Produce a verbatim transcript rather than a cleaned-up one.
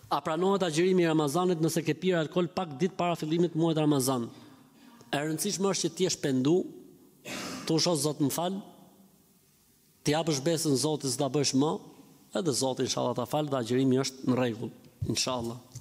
A pranohet agjërimi i Ramazanit nëse ke pirë alkol pak ditë para fillimit të muajit Ramazan? E rëndësishme është që ti je shpendu, tu shoh Zot më fal, ti japësh besën Zotit s'ta bësh më, edhe Zoti inshallah ta fal dhe agjërimi është në rregull, inshallah.